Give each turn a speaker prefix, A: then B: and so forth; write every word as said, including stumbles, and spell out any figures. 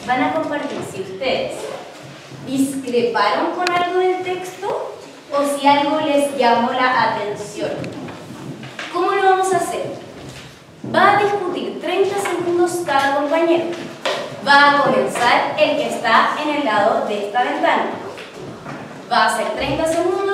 A: van a compartir si ustedes discreparon con algo del texto o si algo les llamó la atención. ¿Cómo lo vamos a hacer? Va a discutir treinta segundos cada compañero. Va a comenzar el que está en el lado de esta ventana. Va a ser treinta segundos